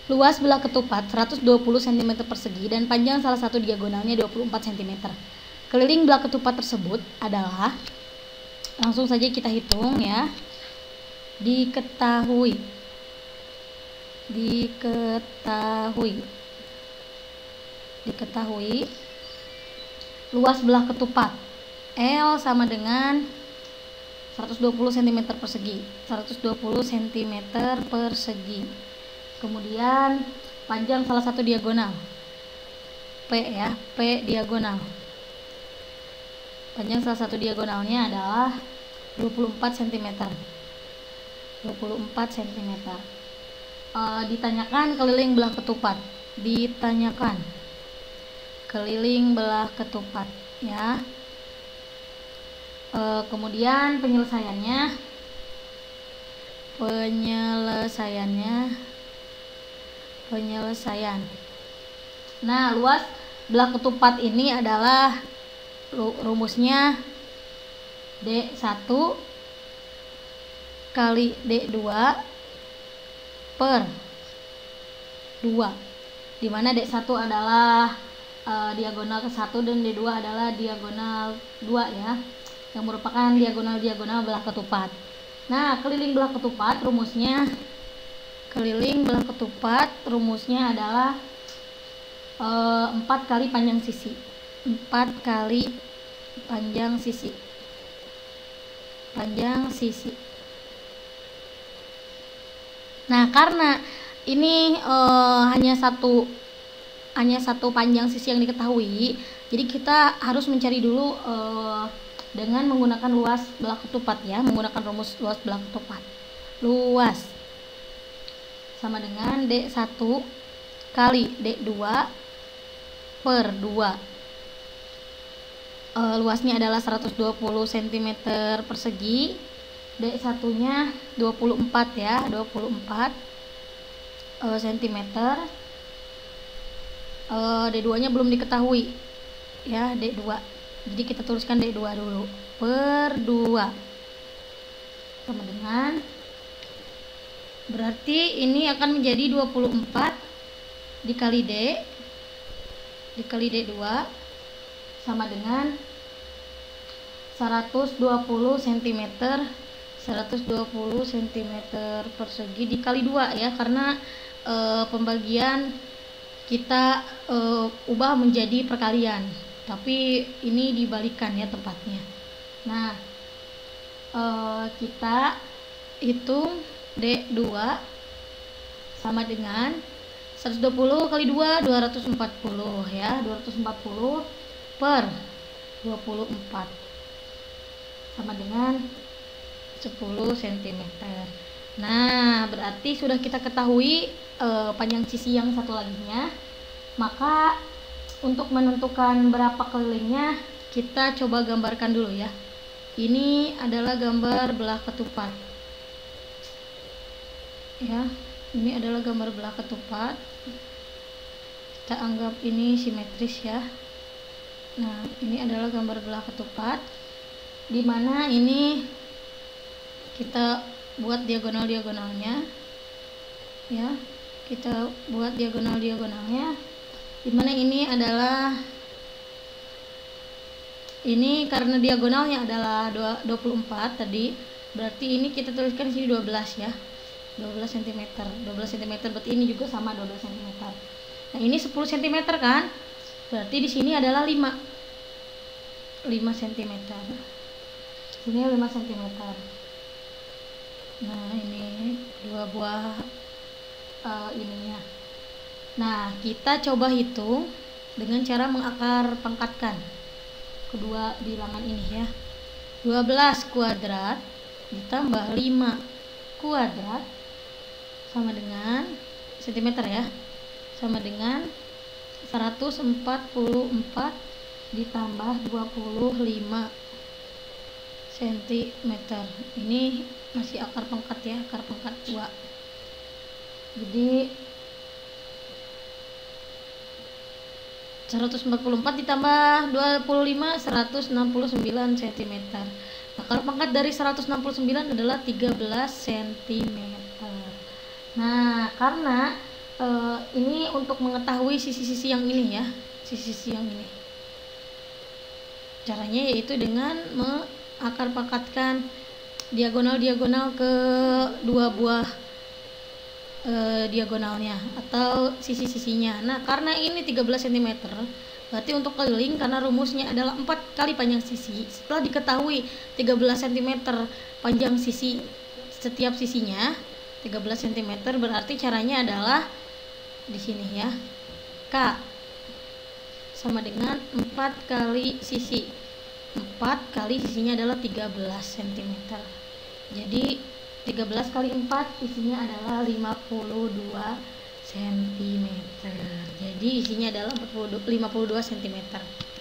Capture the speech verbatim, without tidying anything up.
Luas belah ketupat seratus dua puluh sentimeter persegi dan panjang salah satu diagonalnya dua puluh empat sentimeter. Keliling belah ketupat tersebut adalah, langsung saja kita hitung ya. Diketahui Diketahui Diketahui luas belah ketupat L sama dengan seratus dua puluh sentimeter persegi, seratus dua puluh sentimeter persegi. Kemudian panjang salah satu diagonal P ya, P diagonal. Panjang salah satu diagonalnya adalah dua puluh empat sentimeter. dua puluh empat sentimeter. E, ditanyakan keliling belah ketupat. Ditanyakan keliling belah ketupat ya. E, kemudian penyelesaiannya penyelesaiannya penyelesaian. Nah, luas belah ketupat ini adalah rumusnya D satu kali D dua per dua, dimana D satu adalah e, diagonal ke satu dan D dua adalah diagonal dua ya, yang merupakan diagonal-diagonal belah ketupat. Nah, keliling belah ketupat rumusnya keliling belah ketupat rumusnya adalah e, empat kali panjang sisi. empat kali panjang sisi. Panjang sisi. Nah, karena ini e, hanya satu hanya satu panjang sisi yang diketahui, jadi kita harus mencari dulu e, dengan menggunakan luas belah ketupat ya, menggunakan rumus luas belah ketupat. Luas sama dengan D satu kali D dua per dua. E, luasnya adalah seratus dua puluh sentimeter persegi. D satunya dua puluh empat ya, dua puluh empat e, sentimeter. E, D dua nya belum diketahui ya, D dua. Jadi kita tuliskan D dua dulu. Per dua. Sama dengan, berarti ini akan menjadi dua puluh empat dikali D dikali D dua sama dengan seratus dua puluh sentimeter seratus dua puluh sentimeter persegi dikali dua ya, karena e, pembagian kita e, ubah menjadi perkalian, tapi ini dibalikan ya tempatnya. Nah, e, kita hitung D dua sama dengan seratus dua puluh kali dua, dua ratus empat puluh ya, dua ratus empat puluh per dua puluh empat sama dengan sepuluh sentimeter. Nah, berarti sudah kita ketahui e, panjang sisi yang satu laginya. Maka untuk menentukan berapa kelilingnya, kita coba gambarkan dulu ya. Ini adalah gambar belah ketupat. Ya, ini adalah gambar belah ketupat. Kita anggap ini simetris ya. Nah, ini adalah gambar belah ketupat, di mana ini kita buat diagonal-diagonalnya ya, kita buat diagonal-diagonalnya, di mana ini adalah, ini karena diagonalnya adalah dua puluh empat tadi, berarti ini kita tuliskan di sini dua belas ya, dua belas sentimeter. dua belas sentimeter berarti ini juga sama dua belas sentimeter. Nah, ini sepuluh sentimeter kan, berarti di sini adalah lima sentimeter. Ini lima sentimeter. Nah, ini dua buah uh, ininya. Nah, kita coba hitung dengan cara mengakar pangkatkan kedua bilangan ini ya. dua belas kuadrat ditambah lima kuadrat sama dengan sentimeter ya, sama dengan seratus empat puluh empat ditambah dua puluh lima sentimeter. Ini masih akar pangkat ya, akar pangkat dua. Jadi seratus empat puluh empat ditambah dua puluh lima, seratus enam puluh sembilan sentimeter. Akar pangkat dari seratus enam puluh sembilan adalah tiga belas sentimeter. Nah, karena uh, ini untuk mengetahui sisi-sisi yang ini ya, sisi-sisi yang ini. Caranya yaitu dengan mengakar-pakatkan diagonal-diagonal ke dua buah e, diagonalnya atau sisi-sisinya. Nah, karena ini tiga belas sentimeter, berarti untuk keliling karena rumusnya adalah empat kali panjang sisi. Setelah diketahui tiga belas sentimeter panjang sisi setiap sisinya tiga belas sentimeter, berarti caranya adalah di sini ya. K sama dengan empat kali sisi. empat kali sisinya adalah tiga belas sentimeter. Jadi tiga belas kali empat isinya adalah lima puluh dua sentimeter. Jadi isinya adalah lima puluh dua sentimeter.